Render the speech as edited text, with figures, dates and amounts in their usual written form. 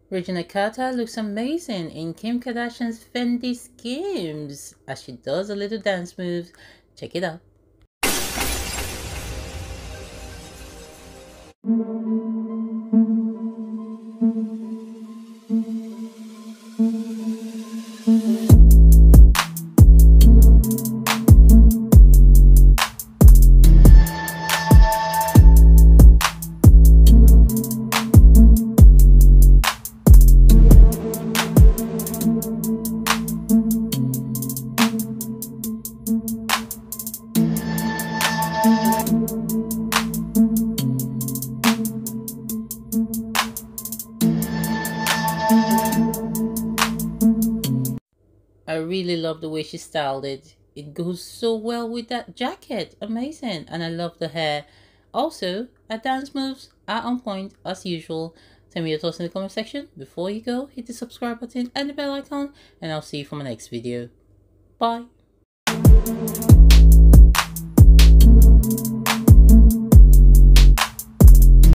Reginae Carter looks amazing in Kim Kardashian's Fendi Skims as she does a little dance moves. Check it out. I really love the way she styled it. It goes so well with that jacket. Amazing. And I love the hair. Also, her dance moves are on point as usual. Tell me your thoughts in the comment section. Before you go, hit the subscribe button and the bell icon. And I'll see you for my next video. Bye.